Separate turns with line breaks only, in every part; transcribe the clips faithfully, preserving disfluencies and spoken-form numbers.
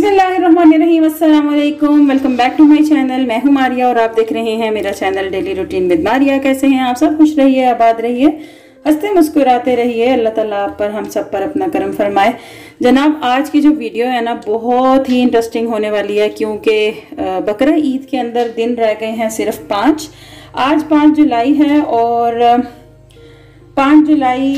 बिस्मिल्लाहिर्रहमानिर्रहीम, अस्सलाम वालेकुम। Welcome back to my channel. मैं हूं मारिया और आप देख रहे हैं मेरा channel daily routine with Maria. कैसे हैं आप सब? खुश रहिए, आबाद रहिए, हंसते मुस्कुराते रहिए। अल्लाह ताला आप पर, हम सब पर अपना करम फरमाए। जनाब, आज की जो वीडियो है ना बहुत ही इंटरेस्टिंग होने वाली है, क्योंकि बकरा ईद के अंदर दिन रह गए हैं सिर्फ पाँच। आज पाँच जुलाई है और पाँच जुलाई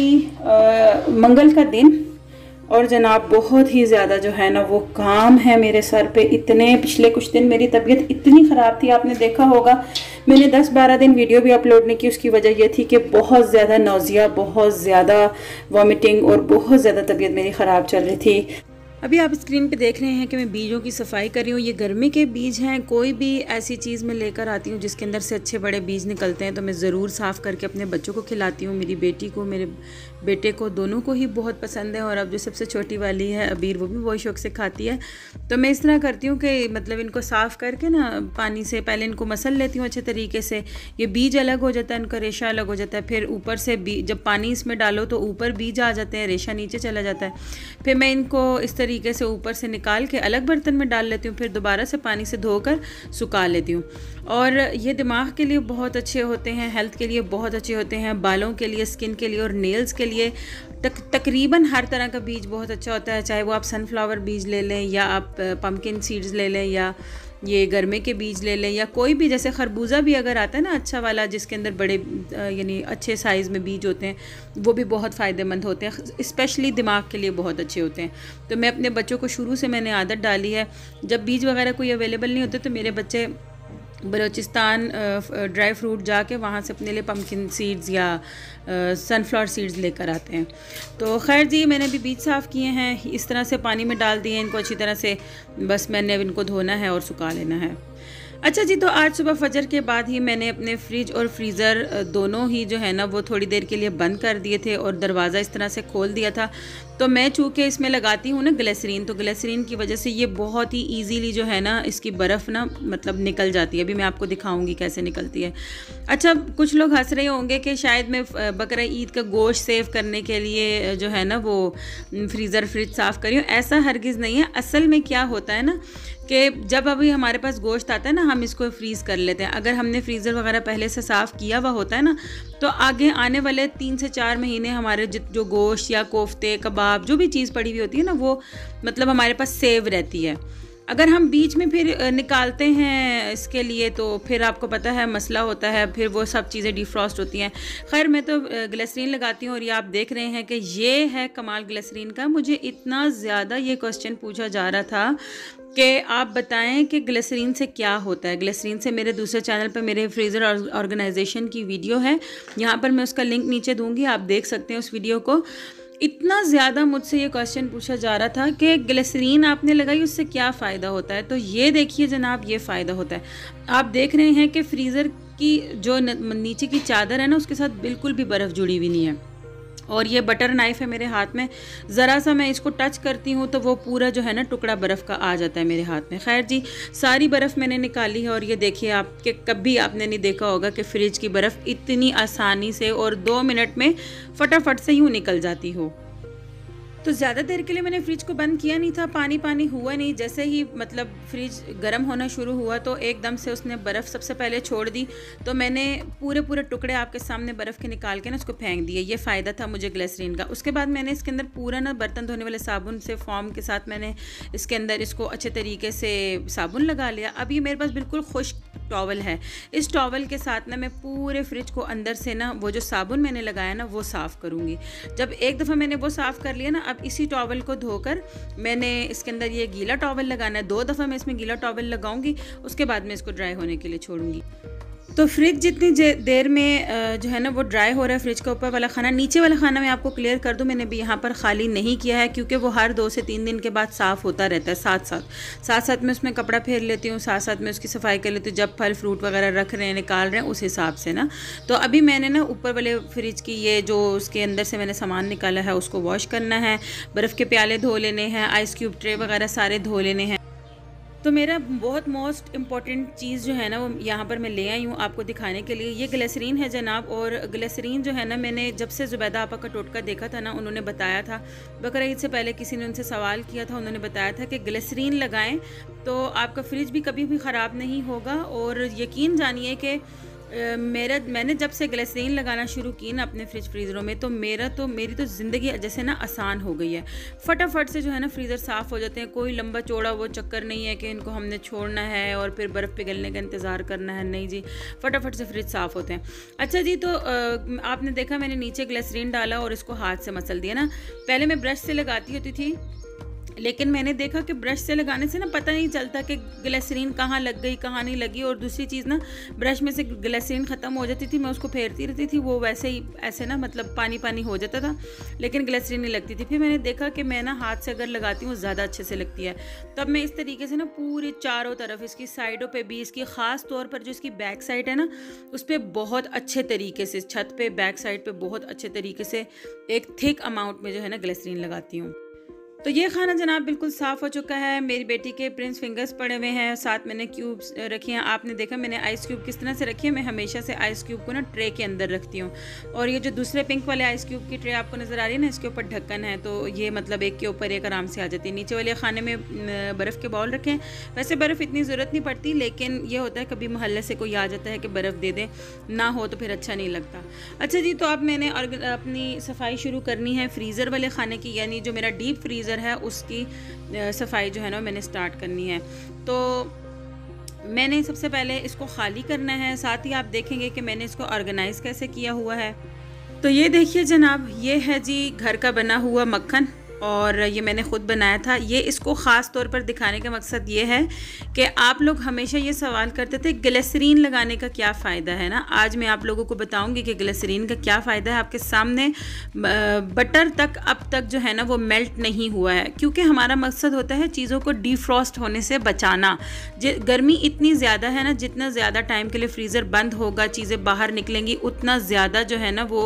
मंगल का दिन। और जनाब बहुत ही ज़्यादा जो है ना वो काम है मेरे सर पे। इतने पिछले कुछ दिन मेरी तबीयत इतनी ख़राब थी, आपने देखा होगा मैंने दस बारह दिन वीडियो भी अपलोड नहीं की। उसकी वजह ये थी कि बहुत ज़्यादा नौजिया, बहुत ज़्यादा वॉमिटिंग और बहुत ज़्यादा तबीयत मेरी ख़राब चल रही थी। अभी आप स्क्रीन पे देख रहे हैं कि मैं बीजों की सफाई कर रही हूँ। ये गर्मी के बीज हैं। कोई भी ऐसी चीज़ मैं लेकर आती हूँ जिसके अंदर से अच्छे बड़े बीज निकलते हैं तो मैं ज़रूर साफ़ करके अपने बच्चों को खिलाती हूँ। मेरी बेटी को, मेरे बेटे को, दोनों को ही बहुत पसंद है। और अब जो सबसे छोटी वाली है अबीर, वो भी बहुत शौक से खाती है। तो मैं इस तरह करती हूँ कि मतलब इनको साफ़ करके ना पानी से पहले इनको मसल लेती हूँ अच्छे तरीके से। ये बीज अलग हो जाता है, इनका रेशा अलग हो जाता है। फिर ऊपर से बीज, जब पानी इसमें डालो तो ऊपर बीज आ जाते हैं, रेशा नीचे चला जाता है। फिर मैं इनको इस तरीके से ऊपर से निकाल के अलग बर्तन में डाल लेती हूँ। फिर दोबारा से पानी से धोकर सुखा लेती हूँ। और ये दिमाग के लिए बहुत अच्छे होते हैं, हेल्थ के लिए बहुत अच्छे होते हैं, बालों के लिए, स्किन के लिए और नेल्स के लिए। तक, तकरीबन हर तरह का बीज बहुत अच्छा होता है। चाहे वो आप सनफ्लावर बीज ले लें या आप पम्पकिन सीड्स ले लें या ये गर्मे के बीज ले लें या कोई भी, जैसे खरबूजा भी अगर आता है ना अच्छा वाला जिसके अंदर बड़े यानी अच्छे साइज़ में बीज होते हैं, वो भी बहुत फ़ायदेमंद होते हैं, स्पेशली दिमाग के लिए बहुत अच्छे होते हैं। तो मैं अपने बच्चों को शुरू से मैंने आदत डाली है, जब बीज वगैरह कोई अवेलेबल नहीं होते तो मेरे बच्चे बलूचिस्तान ड्राई फ्रूट जाके वहाँ से अपने लिए पम्पकिन सीड्स या सनफ्लावर सीड्स लेकर आते हैं। तो खैर जी, मैंने भी बीज साफ़ किए हैं, इस तरह से पानी में डाल दिए इनको अच्छी तरह से। बस मैंने अब इनको धोना है और सुखा लेना है। अच्छा जी, तो आज सुबह फजर के बाद ही मैंने अपने फ्रिज और फ्रीज़र दोनों ही जो है ना वो थोड़ी देर के लिए बंद कर दिए थे और दरवाज़ा इस तरह से खोल दिया था। तो मैं चूँकि इसमें लगाती हूँ ना ग्लिसरीन, तो ग्लिसरीन की वजह से ये बहुत ही इजीली जो है ना इसकी बर्फ़ ना मतलब निकल जाती है। अभी मैं आपको दिखाऊंगी कैसे निकलती है। अच्छा, कुछ लोग हंस रहे होंगे कि शायद मैं बकरा ईद का गोश्त सेव करने के लिए जो है ना वो फ्रीज़र फ्रिज साफ़ करी हूँ। ऐसा हरगिज़ नहीं है। असल में क्या होता है ना कि जब अभी हमारे पास गोश्त आता है ना, हम इसको फ्रीज़ कर लेते हैं। अगर हमने फ्रीज़र वगैरह पहले से साफ़ किया हुआ होता है ना, तो आगे आने वाले तीन से चार महीने हमारे जो गोश्त या कोफ्ते, कबाब, जो भी चीज़ पड़ी हुई होती है ना, वो मतलब हमारे पास सेव रहती है। अगर हम बीच में फिर निकालते हैं इसके लिए तो फिर आपको पता है मसला होता है, फिर वो सब चीज़ें डिफ्रॉस्ट होती हैं। खैर, मैं तो ग्लिसरीन लगाती हूँ और ये आप देख रहे हैं कि ये है कमाल ग्लिसरीन का। मुझे इतना ज़्यादा ये क्वेश्चन पूछा जा रहा था कि आप बताएं कि ग्लिसरीन से क्या होता है। ग्लिसरीन से मेरे दूसरे चैनल पर मेरे फ्रीज़र ऑर्गेनाइजेशन की वीडियो है, यहाँ पर मैं उसका लिंक नीचे दूँगी, आप देख सकते हैं उस वीडियो को। इतना ज़्यादा मुझसे ये क्वेश्चन पूछा जा रहा था कि ग्लिसरीन आपने लगाई उससे क्या फ़ायदा होता है। तो ये देखिए जनाब, ये फ़ायदा होता है। आप देख रहे हैं कि फ्रीज़र की जो नीचे की चादर है ना उसके साथ बिल्कुल भी बर्फ़ जुड़ी हुई नहीं है। और ये बटर नाइफ़ है मेरे हाथ में, ज़रा सा मैं इसको टच करती हूँ तो वो पूरा जो है ना टुकड़ा बर्फ़ का आ जाता है मेरे हाथ में। खैर जी, सारी बर्फ़ मैंने निकाली है और ये देखिए, आपके कभी आपने नहीं देखा होगा कि फ्रिज की बर्फ़ इतनी आसानी से और दो मिनट में फटाफट से यूँ निकल जाती हो। तो ज़्यादा देर के लिए मैंने फ्रिज को बंद किया नहीं था, पानी पानी हुआ नहीं। जैसे ही मतलब फ्रिज गर्म होना शुरू हुआ तो एकदम से उसने बर्फ़ सबसे पहले छोड़ दी। तो मैंने पूरे पूरे टुकड़े आपके सामने बर्फ़ के निकाल के ना उसको फेंक दिए। ये फ़ायदा था मुझे ग्लिसरीन का। उसके बाद मैंने इसके अंदर पूरा ना बर्तन धोने वाले साबुन से फॉर्म के साथ मैंने इसके अंदर इसको अच्छे तरीके से साबुन लगा लिया। अब ये मेरे पास बिल्कुल खुश्क टॉवल है। इस टॉवल के साथ ना मैं पूरे फ्रिज को अंदर से ना वो जो साबुन मैंने लगाया ना वो साफ़ करूँगी। जब एक दफ़ा मैंने वो साफ़ कर लिया ना, अब इसी टॉवल को धोकर मैंने इसके अंदर ये गीला टॉवल लगाना है। दो दफ़ा मैं इसमें गीला टॉवल लगाऊंगी, उसके बाद मैं इसको ड्राई होने के लिए छोड़ूंगी। तो फ्रिज जितनी देर में जो है ना वो ड्राई हो रहा है, फ्रिज का ऊपर वाला खाना, नीचे वाला खाना मैं आपको क्लियर कर दूं, मैंने भी यहाँ पर खाली नहीं किया है क्योंकि वो हर दो से तीन दिन के बाद साफ़ होता रहता है। साथ साथ साथ साथ में उसमें कपड़ा फेर लेती हूँ, साथ साथ में उसकी सफाई कर लेती हूँ। जब फल फ्रूट वगैरह रख रहे हैं, निकाल रहे हैं, उस हिसाब से ना। तो अभी मैंने ना ऊपर वाले फ्रिज की ये जो उसके अंदर से मैंने सामान निकाला है उसको वॉश करना है। बर्फ़ के प्याले धो लेने हैं, आइस क्यूब ट्रे वगैरह सारे धो लेने हैं। तो मेरा बहुत मोस्ट इम्पॉर्टेंट चीज़ जो है ना वो यहाँ पर मैं ले आई हूँ आपको दिखाने के लिए। ये ग्लिसरीन है जनाब, और ग्लिसरीन जो है ना मैंने जब से ज़ुबैदा आपा का टोटका देखा था ना, उन्होंने बताया था, बकरा ईद से पहले किसी ने उनसे सवाल किया था, उन्होंने बताया था कि ग्लिसरीन लगाएं तो आपका फ्रिज भी कभी भी ख़राब नहीं होगा। और यकीन जानिए कि मेरा मैंने जब से ग्लिसरीन लगाना शुरू की ना अपने फ्रिज फ्रीज़रों में, तो मेरा तो मेरी तो ज़िंदगी जैसे ना आसान हो गई है। फटाफट से जो है ना फ्रीज़र साफ़ हो जाते हैं। कोई लंबा चौड़ा वो चक्कर नहीं है कि इनको हमने छोड़ना है और फिर बर्फ़ पिघलने का इंतज़ार करना है, नहीं जी, फटाफट से फ्रिज साफ़ होते हैं। अच्छा जी, तो आ, आपने देखा मैंने नीचे ग्लिसरीन डाला और इसको हाथ से मसल दिया ना। पहले मैं ब्रश से लगाती होती थी, लेकिन मैंने देखा कि ब्रश से लगाने से ना पता नहीं चलता कि ग्लिसरीन कहाँ लग गई कहाँ नहीं लगी। और दूसरी चीज़ ना, ब्रश में से ग्लिसरीन ख़त्म हो जाती थी, मैं उसको फेरती रहती थी, वो वैसे ही ऐसे ना मतलब पानी पानी हो जाता था, लेकिन ग्लिसरीन नहीं लगती थी। फिर मैंने देखा कि मैं ना हाथ से अगर लगाती हूँ ज़्यादा अच्छे से लगती है। तो अब मैं इस तरीके से ना पूरे चारों तरफ, इसकी साइडों पर भी, इसकी ख़ास तौर पर जो इसकी बैक साइड है ना उस पर बहुत अच्छे तरीके से, छत पर बैक साइड पर बहुत अच्छे तरीके से एक थिक अमाउंट में जो है ना ग्लिसरीन लगाती हूँ। तो ये खाना जनाब बिल्कुल साफ़ हो चुका है। मेरी बेटी के प्रिंस फिंगर्स पड़े हुए हैं, साथ मैंने क्यूब्स रखे हैं। आपने देखा मैंने आइस क्यूब किस तरह से रखी है। मैं हमेशा से आइस क्यूब को ना ट्रे के अंदर रखती हूँ। और ये जो दूसरे पिंक वाले आइस क्यूब की ट्रे आपको नज़र आ रही है ना, इसके ऊपर ढक्कन है, तो ये मतलब एक के ऊपर एक आराम से आ जाती है। नीचे वाले खाने में बर्फ़ के बाउल रखें। वैसे बर्फ़ इतनी ज़रूरत नहीं पड़ती, लेकिन ये होता है कभी मोहल्ले से कोई आ जाता है कि बर्फ़ दे दे, ना हो तो फिर अच्छा नहीं लगता। अच्छा जी, तो अब मैंने अपनी सफाई शुरू करनी है फ्रीज़र वाले खाने की, यानी जो मेरा डीप फ्रीज़र है उसकी सफाई जो है ना मैंने स्टार्ट करनी है। तो मैंने सबसे पहले इसको खाली करना है। साथ ही आप देखेंगे कि मैंने इसको ऑर्गेनाइज कैसे किया हुआ है। तो ये देखिए जनाब, ये है जी घर का बना हुआ मक्खन, और ये मैंने ख़ुद बनाया था। ये इसको ख़ास तौर पर दिखाने का मकसद ये है कि आप लोग हमेशा ये सवाल करते थे ग्लिसरीन लगाने का क्या फ़ायदा है ना। आज मैं आप लोगों को बताऊंगी कि ग्लिसरीन का क्या फ़ायदा है। आपके सामने बटर तक अब तक जो है ना वो मेल्ट नहीं हुआ है, क्योंकि हमारा मकसद होता है चीज़ों को डीफ्रॉस्ट होने से बचाना। गर्मी इतनी ज़्यादा है ना, जितना ज़्यादा टाइम के लिए फ्रीज़र बंद होगा, चीज़ें बाहर निकलेंगी, उतना ज़्यादा जो है ना वो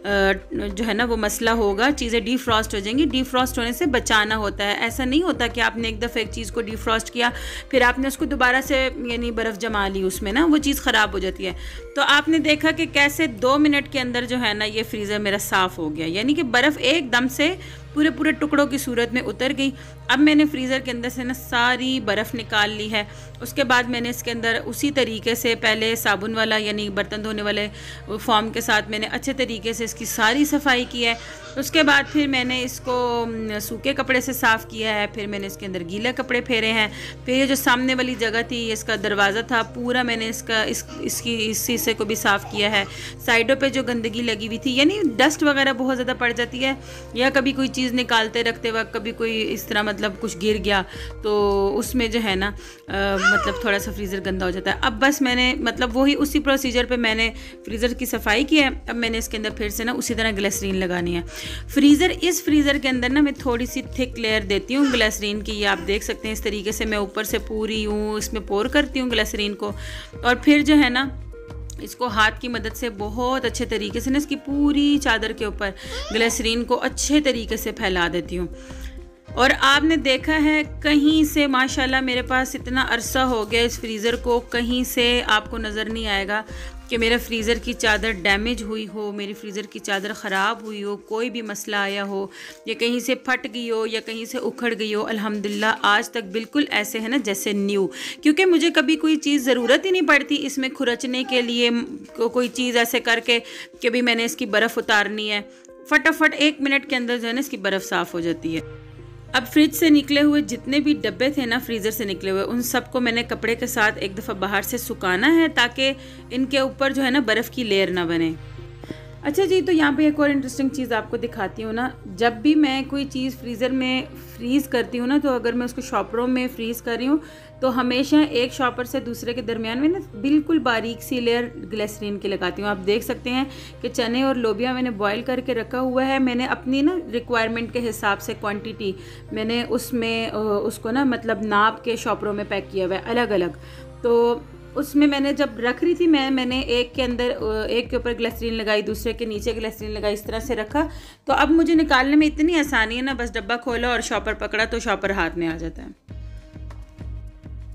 जो है ना वो मसला होगा, चीज़ें डीफ्रॉस्ट हो जाएंगी। डीफ्रॉस्ट होने से बचाना होता है। ऐसा नहीं होता कि आपने एक दफ़ा एक चीज़ को डिफ्रॉस्ट किया, फिर आपने उसको दोबारा से यानी बर्फ़ जमा ली उसमें ना, वो चीज़ ख़राब हो जाती है। तो आपने देखा कि कैसे दो मिनट के अंदर जो है ना ये फ्रीज़र मेरा साफ़ हो गया, यानी कि बर्फ़ एकदम से पूरे पूरे टुकड़ों की सूरत में उतर गई। अब मैंने फ्रीज़र के अंदर से ना सारी बर्फ़ निकाल ली है। उसके बाद मैंने इसके अंदर उसी तरीके से पहले साबुन वाला यानी बर्तन धोने वाले फॉर्म के साथ मैंने अच्छे तरीके से इसकी सारी सफाई की है। उसके बाद फिर मैंने इसको सूखे कपड़े से साफ़ किया है, फिर मैंने इसके अंदर गीले कपड़े फेरे हैं। फिर ये जो सामने वाली जगह थी, इसका दरवाज़ा था, पूरा मैंने इसका इस इसकी इस शीशे को भी साफ़ किया है। साइडों पे जो गंदगी लगी हुई थी, यानी डस्ट वगैरह बहुत ज़्यादा पड़ जाती है, या कभी कोई चीज़ निकालते रखते वक्त कभी कोई इस तरह मतलब कुछ गिर गया तो उसमें जो है ना आ, मतलब थोड़ा सा फ्रीज़र गंदा हो जाता है। अब बस मैंने मतलब वही उसी प्रोसीजर पे मैंने फ्रीज़र की सफाई की है। अब मैंने इसके अंदर फिर से ना उसी तरह ग्लिसरीन लगानी है। फ्रीज़र इस फ्रीज़र के अंदर ना मैं थोड़ी सी थिक लेयर देती हूँ ग्लिसरीन की, ये आप देख सकते हैं। इस तरीके से मैं ऊपर से पूरी यूँ इसमें पोर करती हूँ ग्लिसरीन को, और फिर जो है ना इसको हाथ की मदद से बहुत अच्छे तरीके से ना इसकी पूरी चादर के ऊपर ग्लिसरीन को अच्छे तरीके से फैला देती हूँ। और आपने देखा है कहीं से माशाल्लाह मेरे पास इतना अरसा हो गया इस फ्रीज़र को, कहीं से आपको नज़र नहीं आएगा कि मेरा फ्रीज़र की चादर डैमेज हुई हो, मेरी फ्रीज़र की चादर ख़राब हुई हो, कोई भी मसला आया हो, या कहीं से फट गई हो या कहीं से उखड़ गई हो। अल्हम्दुलिल्लाह आज तक बिल्कुल ऐसे है ना जैसे न्यू, क्योंकि मुझे कभी कोई चीज़ ज़रूरत ही नहीं पड़ती इसमें खुरचने के लिए, को, कोई चीज़ ऐसे करके कि भी मैंने इसकी बर्फ़ उतारनी है। फटाफट एक मिनट के अंदर जो है ना इसकी बर्फ़ साफ़ हो जाती है। अब फ्रिज से निकले हुए जितने भी डब्बे थे ना फ्रीज़र से निकले हुए, उन सबको मैंने कपड़े के साथ एक दफ़ा बाहर से सुखाना है, ताकि इनके ऊपर जो है ना बर्फ़ की लेयर ना बने। अच्छा जी, तो यहाँ पे एक और इंटरेस्टिंग चीज़ आपको दिखाती हूँ ना। जब भी मैं कोई चीज़ फ्रीज़र में फ्रीज़ करती हूँ ना, तो अगर मैं उसको शॉपरों में फ्रीज़ कर रही हूँ तो हमेशा एक शॉपर से दूसरे के दरमियान में ना बिल्कुल बारीक सी लेयर ग्लिसरीन की लगाती हूँ। आप देख सकते हैं कि चने और लोबिया मैंने बॉईल करके रखा हुआ है। मैंने अपनी ना रिक्वायरमेंट के हिसाब से क्वांटिटी मैंने उसमें उसको ना मतलब नाप के शॉपरों में पैक किया हुआ है अलग अलग। तो उसमें मैंने जब रख रही थी मैं मैंने एक के अंदर एक के ऊपर ग्लिसरीन लगाई, दूसरे के नीचे ग्लिसरीन लगाई, इस तरह से रखा। तो अब मुझे निकालने में इतनी आसानी है ना, बस डब्बा खोला और शॉपर पकड़ा तो शॉपर हाथ में आ जाता है।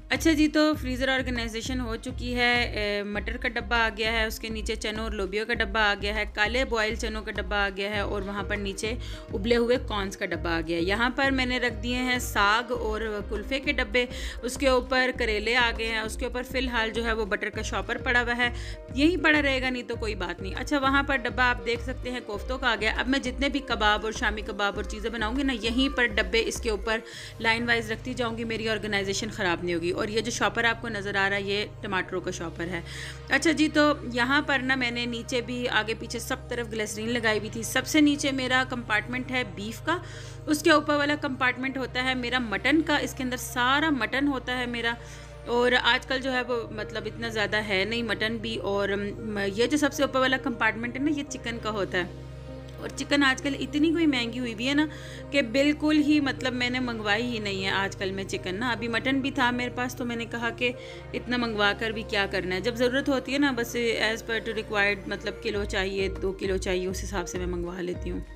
अच्छा जी, तो फ्रीज़र ऑर्गेनाइजेशन हो चुकी है। मटर का डब्बा आ गया है, उसके नीचे चनों और लोबियों का डब्बा आ गया है, काले बॉयल चनों का डब्बा आ गया है और वहाँ पर नीचे उबले हुए कॉर्न्स का डब्बा आ गया है। यहाँ पर मैंने रख दिए हैं साग और कुल्फ़े के डब्बे, उसके ऊपर करेले आ गए हैं, उसके ऊपर फ़िलहाल जो है वो बटर का शॉपर पड़ा हुआ है, यही पड़ा रहेगा, नहीं तो कोई बात नहीं। अच्छा, वहाँ पर डब्बा आप देख सकते हैं कोफ्तों का आ गया। अब मैं जितने भी कबाब और शामी कबाब और चीज़ें बनाऊँगी ना, यहीं पर डब्बे इसके ऊपर लाइन वाइज रखती जाऊँगी, मेरी ऑर्गेनाइजेशन ख़राब नहीं होगी। और ये जो शॉपर आपको नज़र आ रहा है, ये टमाटरों का शॉपर है। अच्छा जी, तो यहाँ पर ना मैंने नीचे भी आगे पीछे सब तरफ ग्लिसरीन लगाई हुई थी। सबसे नीचे मेरा कंपार्टमेंट है बीफ का, उसके ऊपर वाला कंपार्टमेंट होता है मेरा मटन का, इसके अंदर सारा मटन होता है मेरा। और आजकल जो है वो मतलब इतना ज़्यादा है नहीं मटन भी। और ये जो सबसे ऊपर वाला कंपार्टमेंट है ना, ये चिकन का होता है। और चिकन आजकल इतनी कोई महंगी हुई भी है ना कि बिल्कुल ही मतलब मैंने मंगवाई ही नहीं है आजकल में चिकन ना। अभी मटन भी था मेरे पास, तो मैंने कहा कि इतना मंगवा कर भी क्या करना है, जब ज़रूरत होती है ना, बस एज़ पर टू रिक्वायर्ड, मतलब किलो चाहिए, दो किलो चाहिए, उस हिसाब से मैं मंगवा लेती हूँ।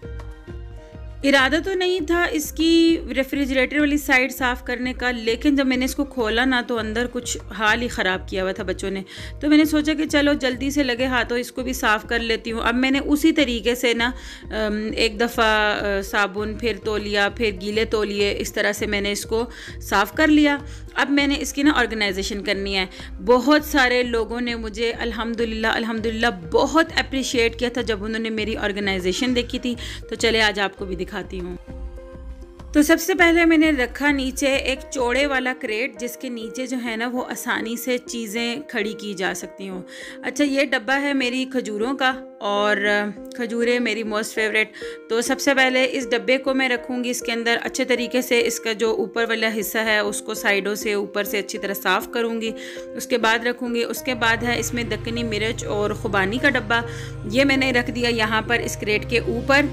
इरादा तो नहीं था इसकी रेफ्रिजरेटर वाली साइड साफ़ करने का, लेकिन जब मैंने इसको खोला ना तो अंदर कुछ हाल ही ख़राब किया हुआ था बच्चों ने। तो मैंने सोचा कि चलो जल्दी से लगे हाथों इसको भी साफ़ कर लेती हूँ। अब मैंने उसी तरीके से ना एक दफ़ा साबुन, फिर तौलिया, फिर गीले तौलिए, इस तरह से मैंने इसको साफ़ कर लिया। अब मैंने इसकी ना ऑर्गेनाइजेशन करनी है। बहुत सारे लोगों ने मुझे अल्हम्दुलिल्लाह अल्हम्दुलिल्लाह बहुत अप्रिशिएट किया था जब उन्होंने मेरी ऑर्गेनाइजेशन देखी थी। तो चले आज आपको भी दिखाती हूँ। तो सबसे पहले मैंने रखा नीचे एक चौड़े वाला क्रेट, जिसके नीचे जो है ना वो आसानी से चीज़ें खड़ी की जा सकती हूँ। अच्छा, ये डब्बा है मेरी खजूरों का, और खजूरें मेरी मोस्ट फेवरेट। तो सबसे पहले इस डब्बे को मैं रखूँगी, इसके अंदर अच्छे तरीके से इसका जो ऊपर वाला हिस्सा है उसको साइडों से ऊपर से अच्छी तरह साफ़ करूँगी, उसके बाद रखूँगी। उसके बाद है इसमें दक्कनी मिर्च और खुबानी का डब्बा, ये मैंने रख दिया यहाँ पर इस क्रेट के ऊपर।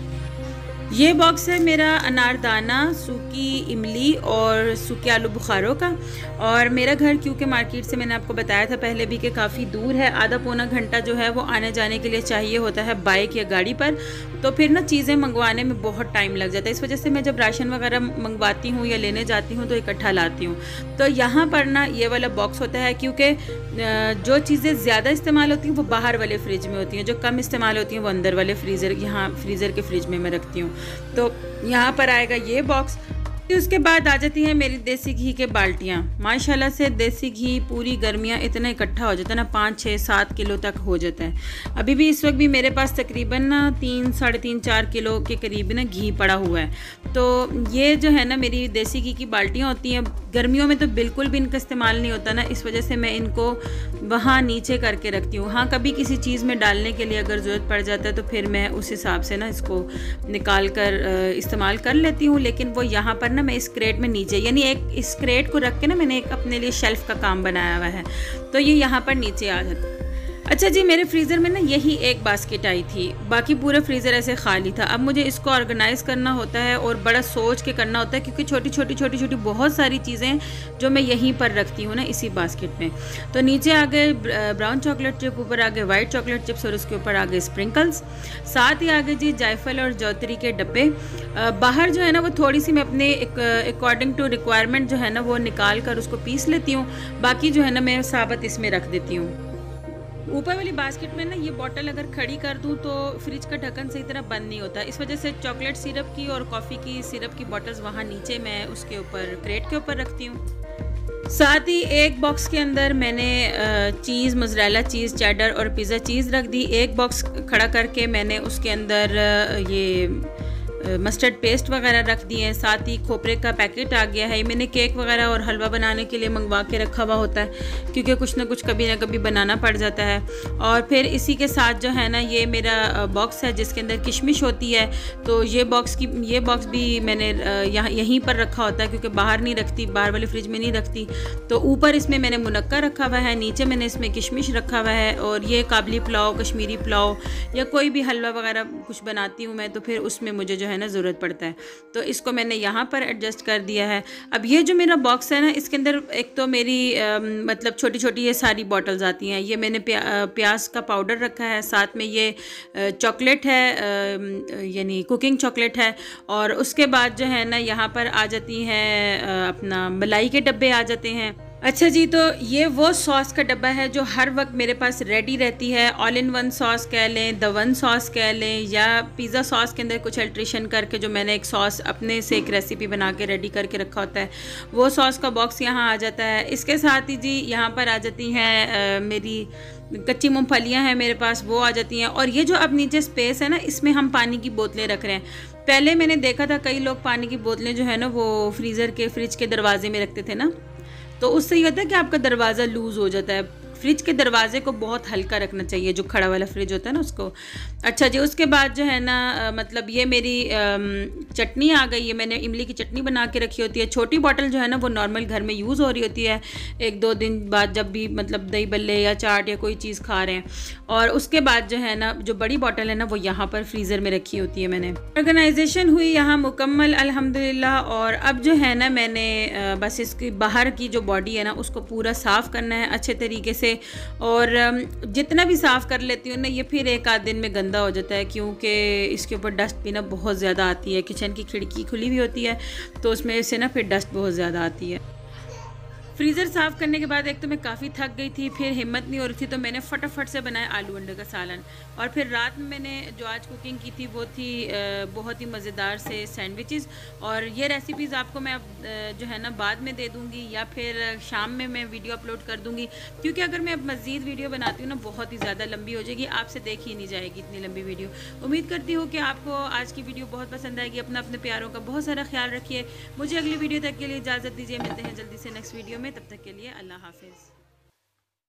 ये बॉक्स है मेरा अनारदाना, सूखी इमली और सूखे आलू बुखारों का। और मेरा घर क्योंकि मार्केट से मैंने आपको बताया था पहले भी कि काफ़ी दूर है, आधा पौना घंटा जो है वो आने जाने के लिए चाहिए होता है बाइक या गाड़ी पर, तो फिर ना चीज़ें मंगवाने में बहुत टाइम लग जाता है। इस वजह से मैं जब राशन वगैरह मंगवाती हूँ या लेने जाती हूँ तो इकट्ठा लाती हूँ। तो यहाँ पर ना ये वाला बॉक्स होता है, क्योंकि जो चीज़ें ज़्यादा इस्तेमाल होती हैं वो बाहर वाले फ्रिज में होती हैं, जो कम इस्तेमाल होती हैं वो अंदर वाले फ्रीज़र, यहाँ फ्रीज़र के फ्रिज में मैं रखती हूँ। तो यहाँ पर आएगा ये बॉक्स। उसके बाद आ जाती हैं मेरी देसी घी के बाल्टियाँ। माशाल्लाह से देसी घी पूरी गर्मियाँ इतना इकट्ठा हो जाता है ना, पाँच छः सात किलो तक हो जाता है। अभी भी इस वक्त भी मेरे पास तकरीबन ना तीन साढ़े तीन चार किलो के करीब ना घी पड़ा हुआ है। तो ये जो है ना मेरी देसी घी की बाल्टियाँ होती हैं। गर्मियों में तो बिल्कुल भी इनका इस्तेमाल नहीं होता ना, इस वजह से मैं इनको वहाँ नीचे करके रखती हूँ। हाँ, कभी किसी चीज़ में डालने के लिए अगर ज़रूरत पड़ जाता है तो फिर मैं उस हिसाब से ना इसको निकाल कर इस्तेमाल कर लेती हूँ। लेकिन वो यहाँ पर ना मैं इस क्रेट में नीचे, यानी एक इस क्रेट को रख के ना मैंने एक अपने लिए शेल्फ का काम बनाया हुआ है, तो ये यहाँ पर नीचे आ जाता है। अच्छा जी, मेरे फ्रीज़र में ना यही एक बास्केट आई थी, बाकी पूरा फ्रीज़र ऐसे खाली था। अब मुझे इसको ऑर्गेनाइज़ करना होता है और बड़ा सोच के करना होता है, क्योंकि छोटी छोटी छोटी छोटी बहुत सारी चीज़ें जो मैं यहीं पर रखती हूँ ना इसी बास्केट में। तो नीचे आ गए ब्राउन चॉकलेट चिप, ऊपर आ गए वाइट चॉकलेट चिप्स और उसके ऊपर आ गए स्प्रिंकल्स, साथ ही आ गए जी जायफल और जौतरी के डब्बे। बाहर जो है ना वो थोड़ी सी मैं अपने अकॉर्डिंग टू रिक्वायरमेंट जो है ना वो निकाल कर उसको पीस लेती हूँ, बाकी जो है ना मैं साबुत इसमें रख देती हूँ। ऊपर वाली बास्केट में ना ये बॉटल अगर खड़ी कर दूं तो फ्रिज का ढक्कन सही तरह बंद नहीं होता, इस वजह से चॉकलेट सिरप की और कॉफ़ी की सिरप की बॉटल्स वहाँ नीचे मैं उसके ऊपर क्रेट के ऊपर रखती हूँ। साथ ही एक बॉक्स के अंदर मैंने चीज़, मोज़रेला चीज़, चेडर और पिज़्ज़ा चीज़ रख दी। एक बॉक्स खड़ा करके मैंने उसके अंदर ये मस्टर्ड पेस्ट वगैरह रख दिए हैं। साथ ही खोपरे का पैकेट आ गया है, मैंने केक वगैरह और हलवा बनाने के लिए मंगवा के रखा हुआ होता है, क्योंकि कुछ ना कुछ कभी ना कभी बनाना पड़ जाता है। और फिर इसी के साथ जो है ना ये मेरा बॉक्स है जिसके अंदर किशमिश होती है, तो ये बॉक्स की ये बॉक्स भी मैंने यहाँ यहीं पर रखा होता है, क्योंकि बाहर नहीं रखती, बाहर वाले फ्रिज में नहीं रखती। तो ऊपर इसमें मैंने मुनक्का रखा हुआ है, नीचे मैंने इसमें किशमिश रखा हुआ है। और ये काबली पुलाव, कश्मीरी पुलाव या कोई भी हलवा वगैरह कुछ बनाती हूँ मैं, तो फिर उसमें मुझे जो है ना ज़रूरत पड़ता है, तो इसको मैंने यहाँ पर एडजस्ट कर दिया है। अब ये जो मेरा बॉक्स है ना, इसके अंदर एक तो मेरी आ, मतलब छोटी छोटी ये सारी बॉटल्स आती हैं। ये मैंने प्या, प्याज का पाउडर रखा है, साथ में ये चॉकलेट है, यानी कुकिंग चॉकलेट है। और उसके बाद जो है ना यहाँ पर आ जाती हैं अपना मलाई के डब्बे आ जाते हैं। अच्छा जी, तो ये वो सॉस का डब्बा है जो हर वक्त मेरे पास रेडी रहती है। ऑल इन वन सॉस कह लें, द वन सॉस कह लें, या पिज़्ज़ा सॉस के अंदर कुछ अल्ट्रेशन करके जो मैंने एक सॉस अपने से एक रेसिपी बना के रेडी करके रखा होता है, वो सॉस का बॉक्स यहाँ आ जाता है। इसके साथ ही जी यहाँ पर आ जाती हैं मेरी कच्ची मूंगफलियाँ हैं मेरे पास, वो आ जाती हैं। और ये जो अब नीचे स्पेस है ना, इसमें हम पानी की बोतलें रख रहे हैं। पहले मैंने देखा था कई लोग पानी की बोतलें जो है ना वो फ्रीज़र के फ्रिज के दरवाजे में रखते थे ना, तो उससे ये होता है कि आपका दरवाज़ा लूज़ हो जाता है। फ्रिज के दरवाजे को बहुत हल्का रखना चाहिए, जो खड़ा वाला फ्रिज होता है ना उसको। अच्छा जी, उसके बाद जो है ना आ, मतलब ये मेरी चटनी आ गई है। मैंने इमली की चटनी बना के रखी होती है। छोटी बॉटल जो है ना वो नॉर्मल घर में यूज़ हो रही होती है, एक दो दिन बाद जब भी मतलब दही बल्ले या चाट या कोई चीज़ खा रहे हैं। और उसके बाद जो है ना जो बड़ी बॉटल है ना वो यहाँ पर फ्रीज़र में रखी होती है मैंने। ऑर्गेनाइजेशन हुई यहाँ मुकम्मल अल्हम्दुलिल्लाह। और अब जो है ना मैंने बस इसकी बाहर की जो बॉडी है ना उसको पूरा साफ़ करना है अच्छे तरीके से। और जितना भी साफ़ कर लेती हूँ ना, ये फिर एक आध दिन में गंदा हो जाता है, क्योंकि इसके ऊपर डस्ट भी ना बहुत ज़्यादा आती है। किचन की खिड़की खुली हुई होती है तो उसमें से ना फिर डस्ट बहुत ज़्यादा आती है। फ्रीज़र साफ़ करने के बाद एक तो मैं काफ़ी थक गई थी, फिर हिम्मत नहीं हो रही थी, तो मैंने फटाफट से बनाया आलू अंडे का सालन। और फिर रात में मैंने जो आज कुकिंग की थी वो थी बहुत ही मज़ेदार से सैंडविचेस। और ये रेसिपीज़ आपको मैं अब जो है ना बाद में दे दूँगी, या फिर शाम में मैं वीडियो अपलोड कर दूँगी, क्योंकि अगर मैं अब मज़ीद वीडियो बनाती हूँ ना बहुत ही ज़्यादा लंबी हो जाएगी, आपसे देखी नहीं जाएगी इतनी लंबी वीडियो। उम्मीद करती हूँ कि आपको आज की वीडियो बहुत पसंद आएगी। अपना अपने प्यारों का बहुत सारा ख्याल रखिए। मुझे अगली वीडियो तक के लिए इजाज़त दीजिए। मिलते हैं जल्दी से नेक्स्ट वीडियो में, तब तक के लिए अल्लाह हाफिज़।